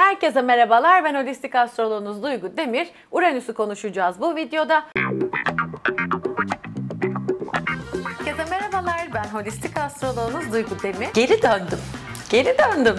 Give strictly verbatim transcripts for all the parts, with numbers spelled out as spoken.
Herkese merhabalar, ben holistik astroloğunuz Duygu Demir. Uranüs'ü konuşacağız bu videoda. Herkese merhabalar, ben holistik astroloğunuz Duygu Demir. Geri döndüm, geri döndüm.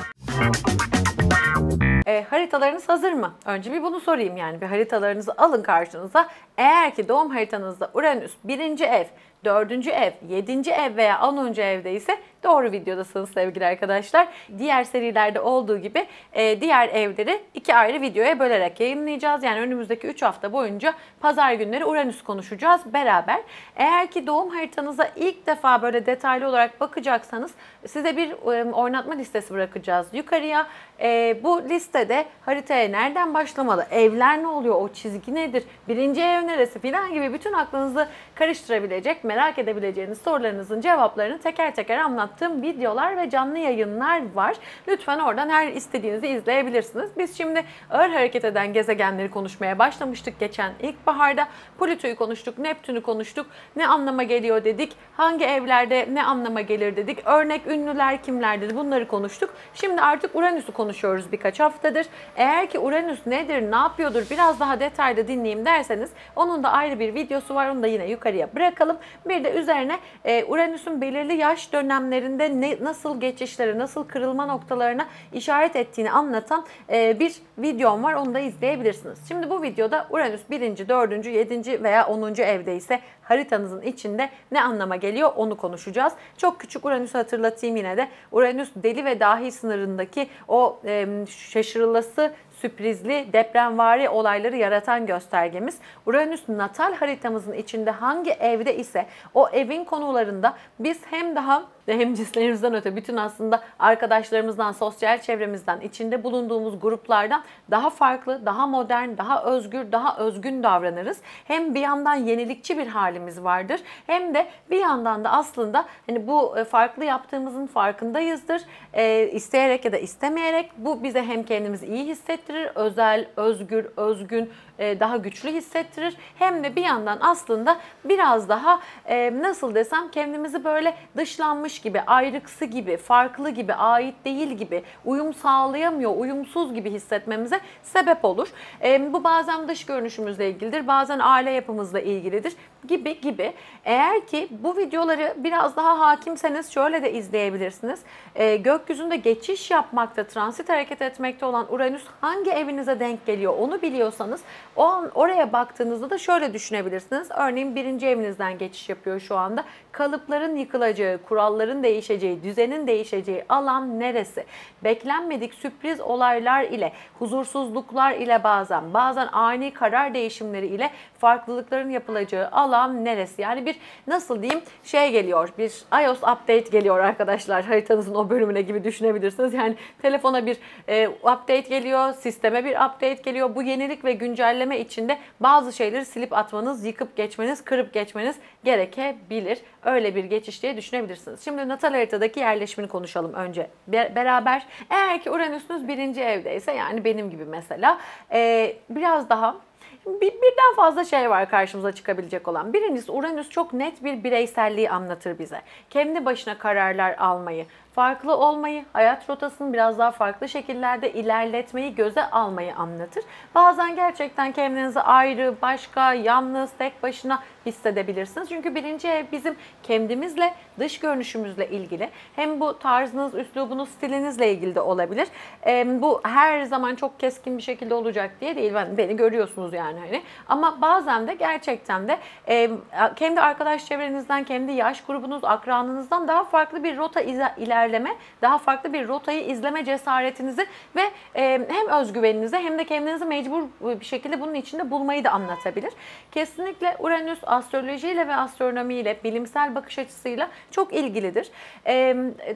E, haritalarınız hazır mı? Önce bir bunu sorayım yani. Bir haritalarınızı alın karşınıza. Eğer ki doğum haritanızda Uranüs birinci ev, dördüncü ev, yedinci ev veya onuncu evde ise doğru videodasınız sevgili arkadaşlar. Diğer serilerde olduğu gibi e, diğer evleri iki ayrı videoya bölerek yayınlayacağız. Yani önümüzdeki üç hafta boyunca pazar günleri Uranüs konuşacağız beraber. Eğer ki doğum haritanıza ilk defa böyle detaylı olarak bakacaksanız size bir e, oynatma listesi bırakacağız yukarıya. E, bu listede haritaya nereden başlamalı, evler ne oluyor, o çizgi nedir, birinci ev neresi filan gibi bütün aklınızı karıştırabilecek, merak edebileceğiniz sorularınızın cevaplarını teker teker anlattığım videolar ve canlı yayınlar var. Lütfen oradan her istediğinizi izleyebilirsiniz. Biz şimdi ağır hareket eden gezegenleri konuşmaya başlamıştık geçen ilkbaharda. Plüto'yu konuştuk, Neptün'ü konuştuk. Ne anlama geliyor dedik, hangi evlerde ne anlama gelir dedik. Örnek ünlüler kimlerdir bunları konuştuk. Şimdi artık Uranüs'ü konuşuyoruz birkaç haftadır. Eğer ki Uranüs nedir, ne yapıyordur biraz daha detaylı dinleyeyim derseniz onun da ayrı bir videosu var. Onu da yine yukarıya bırakalım. Bir de üzerine e, Uranüs'ün belirli yaş dönemlerinde ne, nasıl geçişleri, nasıl kırılma noktalarına işaret ettiğini anlatan e, bir videom var. Onu da izleyebilirsiniz. Şimdi bu videoda Uranüs birinci, dördüncü, yedinci veya onuncu evde ise haritanızın içinde ne anlama geliyor onu konuşacağız. Çok küçük Uranüs'ü hatırlatayım yine de. Uranüs deli ve dahi sınırındaki o e, şaşırılası, sürprizli, depremvari olayları yaratan göstergemiz. Uranüs natal haritamızın içinde hangi evde ise o evin konularında biz hem daha hem cinslerimizden öte bütün aslında arkadaşlarımızdan, sosyal çevremizden, içinde bulunduğumuz gruplardan daha farklı, daha modern, daha özgür, daha özgün davranırız. Hem bir yandan yenilikçi bir halimiz vardır hem de bir yandan da aslında hani bu farklı yaptığımızın farkındayızdır. E, isteyerek ya da istemeyerek bu bize hem kendimizi iyi hissettirir, özel, özgür, özgün, daha güçlü hissettirir. Hem de bir yandan aslında biraz daha e, nasıl desem kendimizi böyle dışlanmış gibi, ayrıksı gibi, farklı gibi, ait değil gibi, uyum sağlayamıyor, uyumsuz gibi hissetmemize sebep olur. E, bu bazen dış görünüşümüzle ilgilidir, bazen aile yapımızla ilgilidir gibi gibi. Eğer ki bu videoları biraz daha hakimseniz şöyle de izleyebilirsiniz. E, gökyüzünde geçiş yapmakta, transit hareket etmekte olan Uranüs hangi evinize denk geliyor onu biliyorsanız o an oraya baktığınızda da şöyle düşünebilirsiniz. Örneğin birinci evinizden geçiş yapıyor şu anda. Kalıpların yıkılacağı, kuralların değişeceği, düzenin değişeceği alan neresi? Beklenmedik sürpriz olaylar ile, huzursuzluklar ile bazen, bazen ani karar değişimleri ile farklılıkların yapılacağı alan neresi? Yani bir nasıl diyeyim şey geliyor, bir iOS update geliyor arkadaşlar haritanızın o bölümüne gibi düşünebilirsiniz. Yani telefona bir e, update geliyor, sisteme bir update geliyor. Bu yenilik ve güncelleme içinde bazı şeyleri silip atmanız, yıkıp geçmeniz, kırıp geçmeniz gerekebilir. Öyle bir geçiş diye düşünebilirsiniz. Şimdi natal haritadaki yerleşimini konuşalım önce beraber. Eğer ki Uranüs'ünüz birinci evdeyse yani benim gibi mesela e, biraz daha Bir, birden fazla şey var karşımıza çıkabilecek olan. Birincisi Uranüs çok net bir bireyselliği anlatır bize. Kendi başına kararlar almayı, farklı olmayı, hayat rotasını biraz daha farklı şekillerde ilerletmeyi göze almayı anlatır. Bazen gerçekten kendinizi ayrı, başka, yalnız, tek başına hissedebilirsiniz. Çünkü birinci ev bizim kendimizle, dış görünüşümüzle ilgili. Hem bu tarzınız, üslubunuz, stilinizle ilgili de olabilir. E, bu her zaman çok keskin bir şekilde olacak diye değil. Ben, beni görüyorsunuz yani hani. Ama bazen de gerçekten de e, kendi arkadaş çevrenizden, kendi yaş grubunuz, akranınızdan daha farklı bir rota ilerleme, daha farklı bir rotayı izleme cesaretinizi ve e, hem özgüveninizi hem de kendinizi mecbur bir şekilde bunun içinde bulmayı da anlatabilir. Kesinlikle Uranüs astrolojiyle ve astronomiyle, bilimsel bakış açısıyla çok ilgilidir. Ee,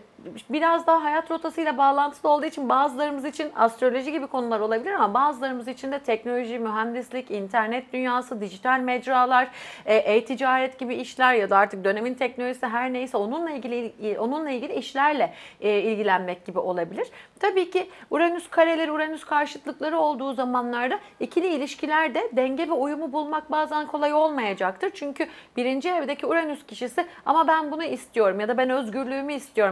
biraz daha hayat rotasıyla bağlantılı olduğu için bazılarımız için astroloji gibi konular olabilir ama bazılarımız için de teknoloji, mühendislik, internet dünyası, dijital mecralar, e-ticaret gibi işler ya da artık dönemin teknolojisi her neyse onunla ilgili onunla ilgili işlerle e, ilgilenmek gibi olabilir. Tabii ki Uranüs kareleri, Uranüs karşıtlıkları olduğu zamanlarda ikili ilişkilerde denge ve uyumu bulmak bazen kolay olmayacaktır. Çünkü birinci evdeki Uranüs kişisi ama ben bunu istiyorum ya da ben özgürlüğümü istiyorum ya da ben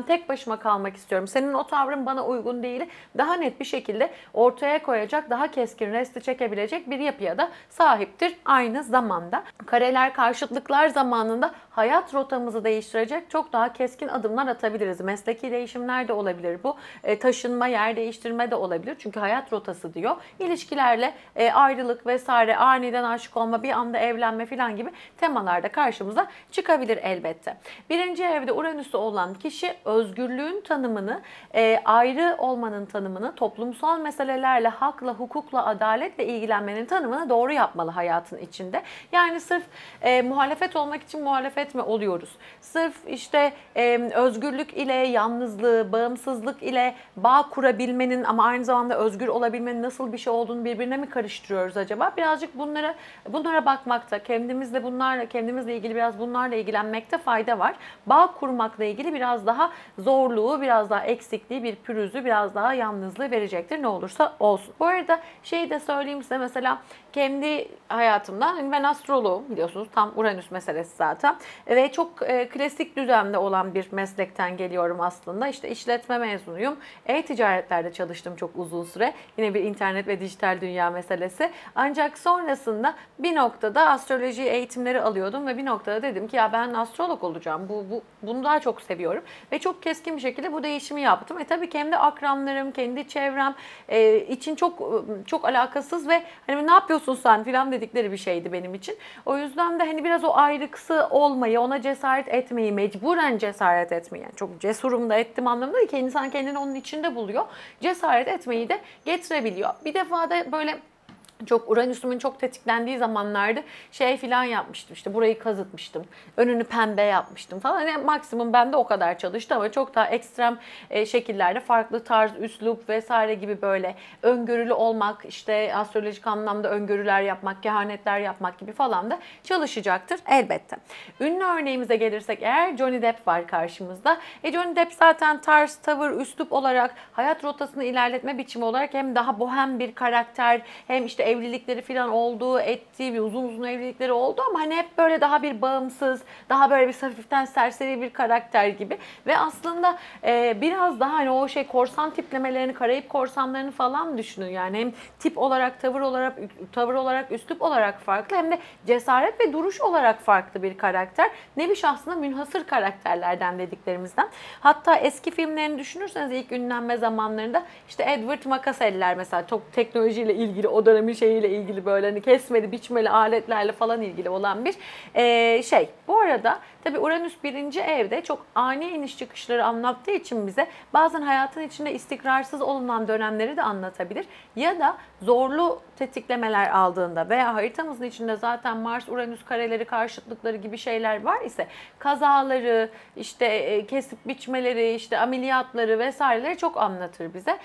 tek başıma kalmak istiyorum. Senin o tavrın bana uygun değil. Daha net bir şekilde ortaya koyacak, daha keskin resti çekebilecek bir yapıya da sahiptir aynı zamanda. Kareler, karşıtlıklar zamanında hayat rotamızı değiştirecek çok daha keskin adımlar atabiliriz. Mesleki değişimler de olabilir bu. E, taşınma, yer değiştirme de olabilir. Çünkü hayat rotası diyor. İlişkilerle e, ayrılık vesaire, aniden aşık olma, bir anda evlenme falan gibi temalarda karşımıza çıkabilir elbette. Birinci evde Uranüs'ü olan kişi özgürlüğün tanımını, e, ayrı olmanın tanımını, toplumsal meselelerle, hakla, hukukla, adaletle ilgilenmenin tanımını doğru yapmalı hayatın içinde. Yani sırf e, muhalefet olmak için muhalefet mi oluyoruz? Sırf işte e, özgürlük ile yalnızlığı, bağımsızlık ile bağ kurabilmenin ama aynı zamanda özgür olabilmenin nasıl bir şey olduğunu birbirine mi karıştırıyoruz acaba? Birazcık bunlara bunlara bakmakta, kendimizle bunlarla, kendimizle ilgili biraz bunlarla ilgilenmekte fayda var. Bağ kurmakla ilgili biraz daha zorluğu, biraz daha eksikliği, bir pürüzü, biraz daha yalnızlığı verecektir ne olursa olsun. Bu arada şeyi de söyleyeyim size, mesela kendi hayatımdan, hani ben astroloğum biliyorsunuz, tam Uranüs meselesi zaten ve çok e, klasik düzende olan bir meslekten geliyorum aslında. İşte işletme mezunuyum. E-ticaretlerde çalıştım çok uzun süre. Yine bir internet ve dijital dünya meselesi. Ancak sonrasında bir noktada astroloji eğitimleri alıyordum ve bir noktada dedim ki ya ben astrolog olacağım. Bu, bu bunu daha çok seviyorum ve çok keskin bir şekilde bu değişimi yaptım. E tabii kendi akranlarım, kendi çevrem e, için çok çok alakasız ve hani ne yapıyorsun sen filan dedikleri bir şeydi benim için. O yüzden de hani biraz o ayrıksı olmayı, ona cesaret etmeyi, mecburen cesaret etmeyi, yani çok cesurum da ettim anlamında değil ki, insan kendini onun içinde buluyor. Cesaret etmeyi de getirebiliyor. Bir defa da böyle çok Uranüs'ümün çok tetiklendiği zamanlarda şey filan yapmıştım, işte burayı kazıtmıştım, önünü pembe yapmıştım falan. Yani maksimum bende o kadar çalıştı ama çok daha ekstrem e, şekillerde farklı tarz, üslup vesaire gibi böyle öngörülü olmak, işte astrolojik anlamda öngörüler yapmak, kehanetler yapmak gibi falan da çalışacaktır elbette. Ünlü örneğimize gelirsek eğer, Johnny Depp var karşımızda. E Johnny Depp zaten tarz, tavır, üslup olarak, hayat rotasını ilerletme biçimi olarak hem daha bohem bir karakter, hem işte evlilikleri falan oldu, ettiği bir uzun uzun evlilikleri oldu ama hani hep böyle daha bir bağımsız, daha böyle bir hafiften serseri bir karakter gibi ve aslında e, biraz daha hani o şey korsan tiplemelerini, Karayip korsanlarını falan düşünün. Yani hem tip olarak, tavır olarak, tavır olarak, üslup olarak farklı, hem de cesaret ve duruş olarak farklı bir karakter. Nevi şahsına münhasır karakterlerden dediklerimizden. Hatta eski filmlerini düşünürseniz ilk ünlenme zamanlarında işte Edward Makaseller mesela, çok teknolojiyle ilgili, o dönemin şeyiyle ilgili, böyle hani kesmeli, biçmeli aletlerle falan ilgili olan bir e, şey. Bu arada tabii Uranüs birinci evde çok ani iniş çıkışları anlattığı için bize bazen hayatın içinde istikrarsız olunan dönemleri de anlatabilir. Ya da zorlu tetiklemeler aldığında veya haritamızın içinde zaten Mars, Uranüs kareleri, karşıtlıkları gibi şeyler var ise kazaları, işte kesip biçmeleri, işte ameliyatları vesaireleri çok anlatır bize.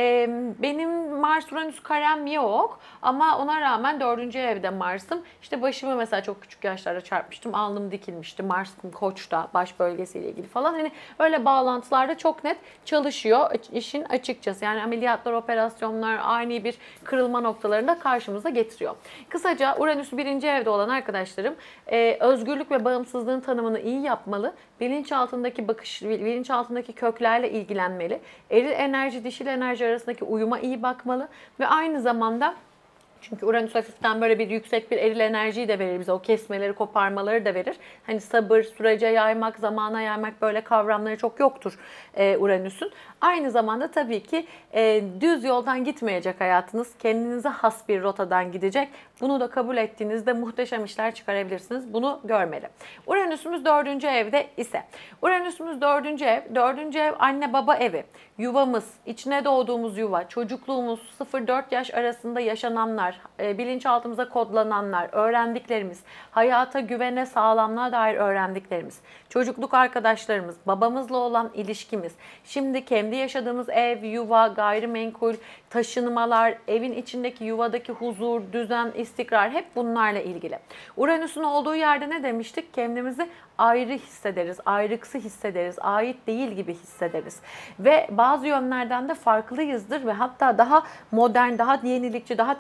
Benim Mars, Uranüs karem yok ama ona rağmen dördüncü evde Mars'ım. İşte başımı mesela çok küçük yaşlarda çarpmıştım, alnım dikilmişti. Mars'ım Koç'ta, baş bölgesiyle ilgili falan. Hani öyle bağlantılarda çok net çalışıyor işin açıkçası. Yani ameliyatlar, operasyonlar, ani bir kırılma noktalarında karşımıza getiriyor. Kısaca Uranüs birinci evde olan arkadaşlarım e, özgürlük ve bağımsızlığın tanımını iyi yapmalı. Bilinçaltındaki bakış, bilinçaltındaki köklerle ilgilenmeli. Eril enerji, dişil enerji arasındaki uyuma iyi bakmalı ve aynı zamanda, çünkü Uranüs hafiften böyle bir yüksek bir eril enerjiyi de verir bize. O kesmeleri, koparmaları da verir. Hani sabır, sürece yaymak, zamana yaymak, böyle kavramları çok yoktur e, Uranüs'ün. Aynı zamanda tabii ki e, düz yoldan gitmeyecek hayatınız. Kendinize has bir rotadan gidecek. Bunu da kabul ettiğinizde muhteşem işler çıkarabilirsiniz. Bunu görmeli. Uranüs'ümüz dördüncü evde ise. Uranüs'ümüz dördüncü ev. Dördüncü ev anne baba evi. Yuvamız, içine doğduğumuz yuva, çocukluğumuz, sıfır dört yaş arasında yaşananlar, e, bilinçaltımıza kodlananlar, öğrendiklerimiz, hayata güvene, sağlamlığa dair öğrendiklerimiz, çocukluk arkadaşlarımız, babamızla olan ilişkimiz, şimdi kendi yaşadığımız ev, yuva, gayrimenkul, taşınmalar, evin içindeki yuvadaki huzur, düzen, istikrar, hep bunlarla ilgili. Uranüs'ün olduğu yerde ne demiştik? Kendimizi ayrı hissederiz, ayrıksı hissederiz, ait değil gibi hissederiz. Ve bazı yönlerden de farklıyızdır ve hatta daha modern, daha yenilikçi, daha teknolojik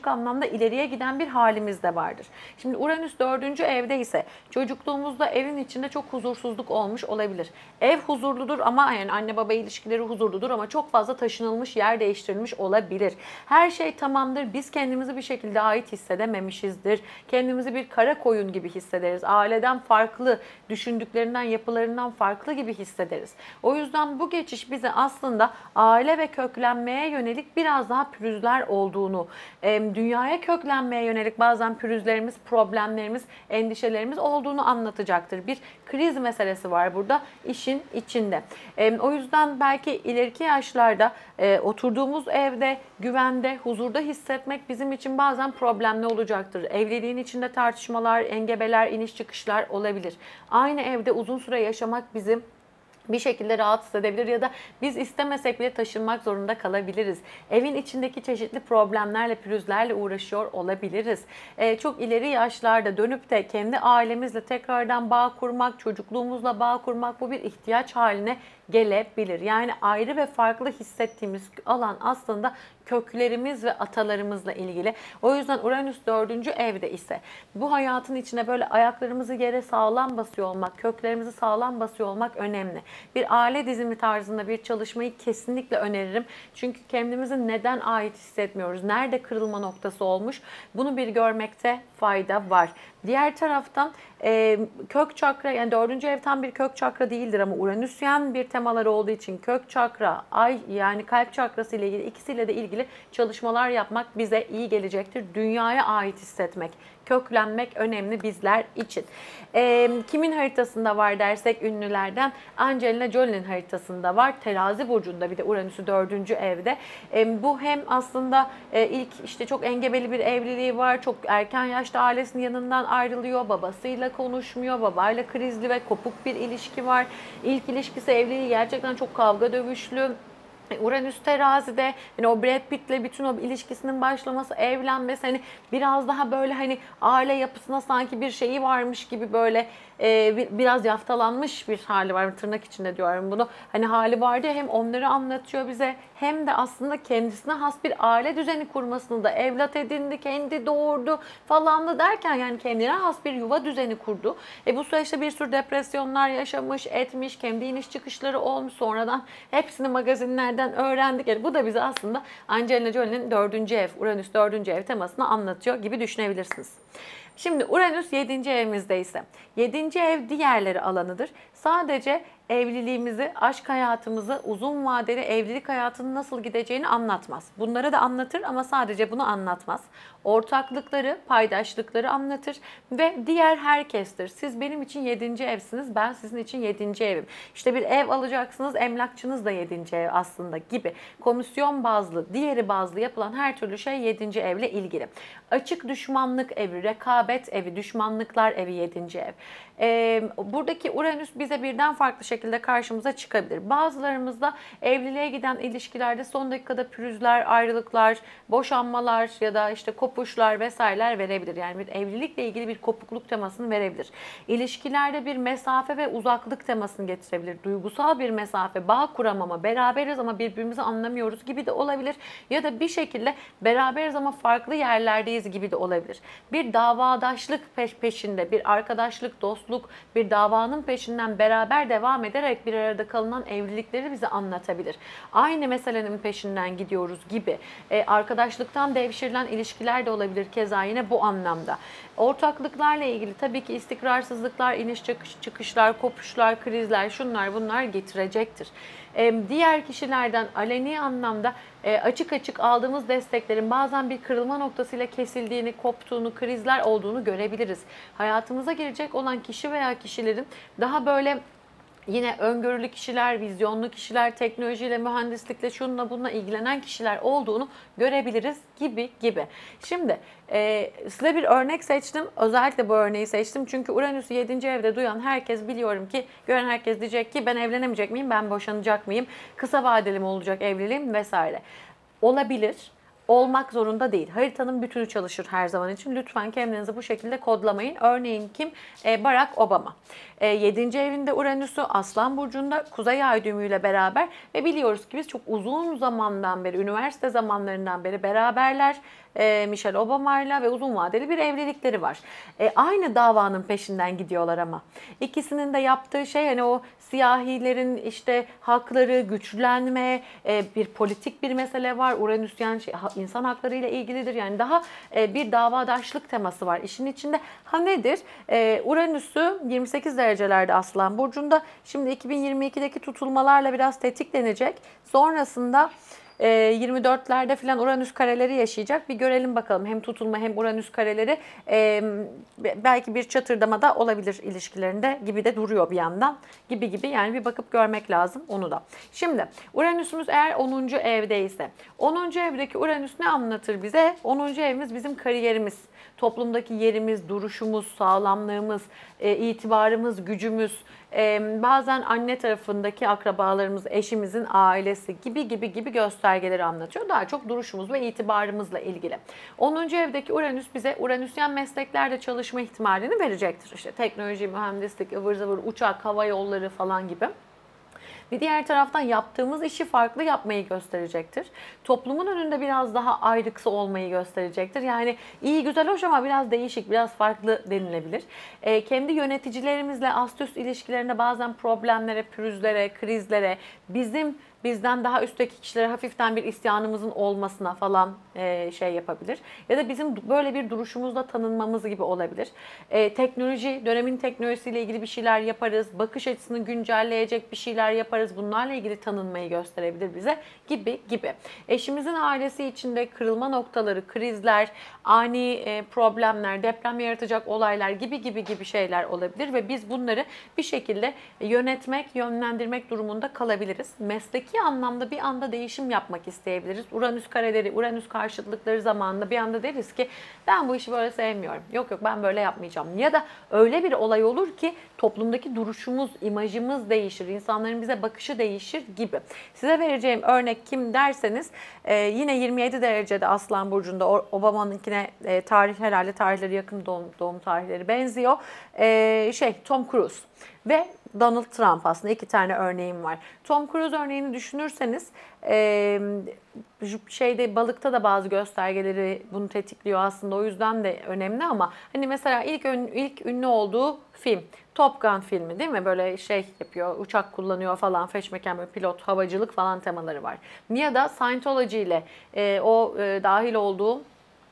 psikolojik anlamda ileriye giden bir halimiz de vardır. Şimdi Uranüs dördüncü evde ise çocukluğumuzda evin içinde çok huzursuzluk olmuş olabilir. Ev huzurludur ama yani anne baba ilişkileri huzurludur ama çok fazla taşınılmış, yer değiştirilmiş olabilir. Her şey tamamdır. Biz kendimizi bir şekilde ait hissedememişizdir. Kendimizi bir kara koyun gibi hissederiz. Aileden farklı, düşündüklerinden, yapılarından farklı gibi hissederiz. O yüzden bu geçiş bize aslında aile ve köklenmeye yönelik biraz daha pürüzler olduğunu, dünyaya köklenmeye yönelik bazen pürüzlerimiz, problemlerimiz, endişelerimiz olduğunu anlatacaktır. Bir kriz meselesi var burada işin içinde. O yüzden belki ileriki yaşlarda oturduğumuz evde güvende, huzurda hissetmek bizim için bazen problemli olacaktır. Evliliğin içinde tartışmalar, engebeler, iniş çıkışlar olabilir. Aynı evde uzun süre yaşamak bizim bir şekilde rahatsız edebilir ya da biz istemesek bile taşınmak zorunda kalabiliriz. Evin içindeki çeşitli problemlerle, pürüzlerle uğraşıyor olabiliriz. Ee, çok ileri yaşlarda dönüp de kendi ailemizle tekrardan bağ kurmak, çocukluğumuzla bağ kurmak bu bir ihtiyaç haline gelebilir. Yani ayrı ve farklı hissettiğimiz alan aslında köklerimiz ve atalarımızla ilgili. O yüzden Uranüs dördüncü evde ise bu hayatın içine böyle ayaklarımızı yere sağlam basıyor olmak, köklerimizi sağlam basıyor olmak önemli. Bir aile dizimi tarzında bir çalışmayı kesinlikle öneririm. Çünkü kendimizi neden ait hissetmiyoruz, nerede kırılma noktası olmuş bunu bir görmekte fayda var. Diğer taraftan e, kök çakra, yani dördüncü ev tam bir kök çakra değildir ama Uranüsyen bir temaları olduğu için kök çakra, ay yani kalp çakrası ile ilgili ikisiyle de ilgili çalışmalar yapmak bize iyi gelecektir. Dünyaya ait hissetmek, köklenmek önemli bizler için. E, kimin haritasında var dersek ünlülerden Angelina Jolie'nin haritasında var. Terazi burcunda bir de Uranüs'ü dördüncü evde. E, bu hem aslında e, ilk işte çok engebeli bir evliliği var. Çok erken yaşta ailesinin yanından ayrılıyor. Babasıyla konuşmuyor. Babayla krizli ve kopuk bir ilişki var. İlk ilişkisi, evliliği gerçekten çok kavga dövüşlü. Uranüs terazide, hani o Brad Pitt'le bütün o ilişkisinin başlaması, evlenmesi, hani biraz daha böyle hani aile yapısına sanki bir şeyi varmış gibi böyle e, biraz yaftalanmış bir hali var. Tırnak içinde diyorum bunu. Hani hali vardı ya, hem onları anlatıyor bize hem de aslında kendisine has bir aile düzeni kurmasını da, evlat edindi, kendi doğurdu falan da derken yani kendine has bir yuva düzeni kurdu. E bu süreçte bir sürü depresyonlar yaşamış, etmiş, kendi iniş çıkışları olmuş, sonradan hepsini magazinlerden öğrendik. Yani bu da bize aslında Angelina Jolie'nin dördüncü ev, Uranüs dördüncü ev temasını anlatıyor gibi düşünebilirsiniz. Şimdi Uranüs yedinci evimizde ise yedinci ev diğerleri alanıdır. Sadece evliliğimizi, aşk hayatımızı, uzun vadeli evlilik hayatının nasıl gideceğini anlatmaz. Bunları da anlatır ama sadece bunu anlatmaz. Ortaklıkları, paydaşlıkları anlatır ve diğer herkestir. Siz benim için yedinci evsiniz, ben sizin için yedinci evim. İşte bir ev alacaksınız, emlakçınız da yedinci ev aslında gibi. Komisyon bazlı, diğeri bazlı yapılan her türlü şey yedinci evle ilgili. Açık düşmanlık evi, rekabet evi, düşmanlıklar evi yedinci ev. Ee, buradaki Uranüs bize birden farklı şekilde karşımıza çıkabilir. Bazılarımızda evliliğe giden ilişkilerde son dakikada pürüzler, ayrılıklar, boşanmalar ya da işte kopuşlar vesaireler verebilir. Yani bir evlilikle ilgili bir kopukluk temasını verebilir. İlişkilerde bir mesafe ve uzaklık temasını getirebilir. Duygusal bir mesafe, bağ kuramama, beraberiz ama birbirimizi anlamıyoruz gibi de olabilir. Ya da bir şekilde beraberiz ama farklı yerlerdeyiz gibi de olabilir. Bir davadaşlık peş peşinde, bir arkadaşlık, dostluk, bir davanın peşinden beraber devam ederek bir arada kalınan evlilikleri bize anlatabilir. Aynı meselenin peşinden gidiyoruz gibi. E, arkadaşlıktan devşirilen ilişkiler de olabilir keza yine bu anlamda. Ortaklıklarla ilgili tabii ki istikrarsızlıklar, iniş çıkışlar, kopuşlar, krizler, şunlar bunlar getirecektir. Ee, diğer kişilerden aleni anlamda e, açık açık aldığımız desteklerin bazen bir kırılma noktasıyla kesildiğini, koptuğunu, krizler olduğunu görebiliriz. Hayatımıza girecek olan kişi veya kişilerin daha böyle yine öngörülü kişiler, vizyonlu kişiler, teknolojiyle, mühendislikle, şununla bununla ilgilenen kişiler olduğunu görebiliriz gibi gibi. Şimdi e, size bir örnek seçtim. Özellikle bu örneği seçtim. Çünkü Uranüs'ü yedinci evde duyan herkes, biliyorum ki gören herkes diyecek ki ben evlenemeyecek miyim, ben boşanacak mıyım, kısa vadeli mi olacak evliliğim vesaire. Olabilir. olmak zorunda değil. Haritanın bütünü çalışır her zaman için. Lütfen kendinizi bu şekilde kodlamayın. Örneğin kim? E, Barack Obama. E, yedinci evinde Uranüs'ü Aslan Burcu'nda Kuzey Ay düğümüyle beraber ve biliyoruz ki biz çok uzun zamandan beri, üniversite zamanlarından beri beraberler. E, Michelle Obama'yla ve uzun vadeli bir evlilikleri var. E, aynı davanın peşinden gidiyorlar ama. İkisinin de yaptığı şey hani o siyahilerin işte hakları, güçlenme, e, bir politik bir mesele var. Uranüs yani şey, insan hakları ile ilgilidir. Yani daha e, bir davadaşlık teması var işin içinde. Ha nedir? E, Uranüs'ü yirmi sekiz derecelerde Aslan Burcu'nda. Şimdi iki bin yirmi ikideki tutulmalarla biraz tetiklenecek. Sonrasında yirmi dörtlerde falan Uranüs kareleri yaşayacak. Bir görelim bakalım. Hem tutulma hem Uranüs kareleri e, belki bir çatırdama da olabilir ilişkilerinde gibi de duruyor bir yandan. Gibi gibi yani bir bakıp görmek lazım onu da. Şimdi Uranüs'ümüz eğer onuncu evdeyse, onuncu evdeki Uranüs ne anlatır bize? onuncu evimiz bizim kariyerimiz. Toplumdaki yerimiz, duruşumuz, sağlamlığımız, e, itibarımız, gücümüz, e, bazen anne tarafındaki akrabalarımız, eşimizin ailesi gibi gibi gibi göstergeleri anlatıyor. Daha çok duruşumuz ve itibarımızla ilgili. onuncu evdeki Uranüs bize Uranüsyen mesleklerde çalışma ihtimalini verecektir. İşte teknoloji, mühendislik, ıvır zıvır, uçak, hava yolları falan gibi. Bir diğer taraftan yaptığımız işi farklı yapmayı gösterecektir. Toplumun önünde biraz daha ayrıksı olmayı gösterecektir. Yani iyi, güzel, hoş ama biraz değişik, biraz farklı denilebilir. E, kendi yöneticilerimizle ast üst ilişkilerinde bazen problemlere, pürüzlere, krizlere, bizim bizden daha üstteki kişilere hafiften bir isyanımızın olmasına falan e, şey yapabilir. Ya da bizim böyle bir duruşumuzla tanınmamız gibi olabilir. E, teknoloji, dönemin teknolojisiyle ilgili bir şeyler yaparız. Bakış açısını güncelleyecek bir şeyler yaparız. Bunlarla ilgili tanınmayı gösterebilir bize gibi gibi. Eşimizin ailesi içinde kırılma noktaları, krizler, ani e, problemler, deprem yaratacak olaylar gibi gibi gibi şeyler olabilir ve biz bunları bir şekilde yönetmek, yönlendirmek durumunda kalabiliriz. Mesleki anlamda bir anda değişim yapmak isteyebiliriz. Uranüs kareleri, Uranüs karşıtlıkları zamanında bir anda deriz ki ben bu işi böyle sevmiyorum. Yok yok ben böyle yapmayacağım. Ya da öyle bir olay olur ki toplumdaki duruşumuz, imajımız değişir. İnsanların bize bakışı değişir gibi. Size vereceğim örnek kim derseniz e, yine yirmi yedi derecede Aslan Burcu'nda Obama'nınkine e, tarih herhalde tarihleri yakın doğum, doğum tarihleri benziyor. E, şey Tom Cruise ve Donald Trump aslında iki tane örneğim var. Tom Cruise örneğini düşünürseniz e, şeyde balıkta da bazı göstergeleri bunu tetikliyor aslında o yüzden de önemli ama hani mesela ilk ön, ilk ünlü olduğu film Top Gun filmi değil mi? Böyle şey yapıyor, uçak kullanıyor falan, feşmeken böyle pilot, havacılık falan temaları var. Ya da Scientology ile e, o e, dahil olduğu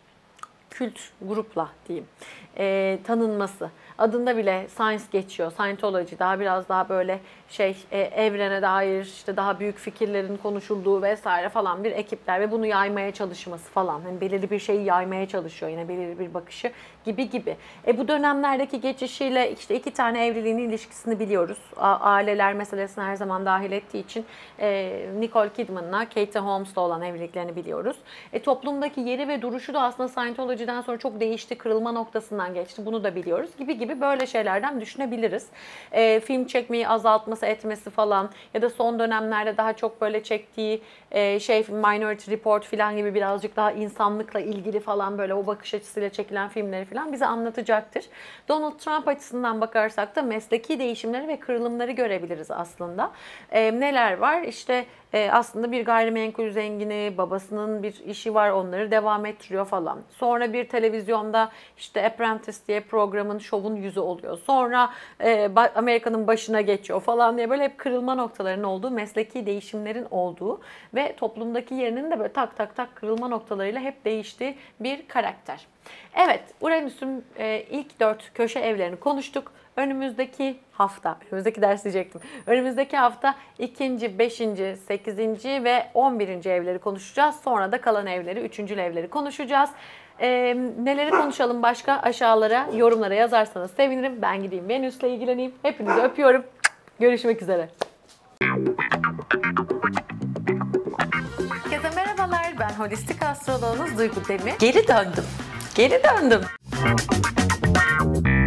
kült grupla diyeyim e, tanınması. Adında bile Science geçiyor. Scientology daha biraz daha böyle şey e, evrene dair işte daha büyük fikirlerin konuşulduğu vesaire falan bir ekipler ve bunu yaymaya çalışması falan. Hani belirli bir şeyi yaymaya çalışıyor yine belirli bir bakışı gibi gibi. E bu dönemlerdeki geçişiyle işte iki tane evliliğin ilişkisini biliyoruz. A- aileler meselesini her zaman dahil ettiği için e, Nicole Kidman'la Katie Holmes'la olan evliliklerini biliyoruz. E toplumdaki yeri ve duruşu da aslında Scientology'den sonra çok değişti. Kırılma noktasından geçti. Bunu da biliyoruz gibi gibi böyle şeylerden düşünebiliriz. E, film çekmeyi azaltması etmesi falan ya da son dönemlerde daha çok böyle çektiği e, şey Minority Report falan gibi birazcık daha insanlıkla ilgili falan böyle o bakış açısıyla çekilen filmleri falan bize anlatacaktır. Donald Trump açısından bakarsak da mesleki değişimleri ve kırılımları görebiliriz aslında. E, neler var? İşte e, aslında bir gayrimenkul zengini, babasının bir işi var onları devam ettiriyor falan. Sonra bir televizyonda işte Apprentice diye programın, şovun yüzü oluyor. Sonra e, Amerika'nın başına geçiyor falan diye böyle hep kırılma noktalarının olduğu, mesleki değişimlerin olduğu ve toplumdaki yerinin de böyle tak tak tak kırılma noktalarıyla hep değiştiği bir karakter. Evet, Uranüs'ün e, ilk dört köşe evlerini konuştuk. Önümüzdeki hafta, önümüzdeki ders diyecektim. Önümüzdeki hafta ikinci, beşinci, sekizinci ve on birinci evleri konuşacağız. Sonra da kalan evleri, üçüncü evleri konuşacağız. Ee, neleri konuşalım başka aşağılara, yorumlara yazarsanız sevinirim. Ben gideyim Venüs'le ilgileneyim. Hepinizi öpüyorum. Görüşmek üzere. Herkese merhabalar. Ben holistik astroloğunuz Duygu Demir. Geri döndüm. Geri döndüm.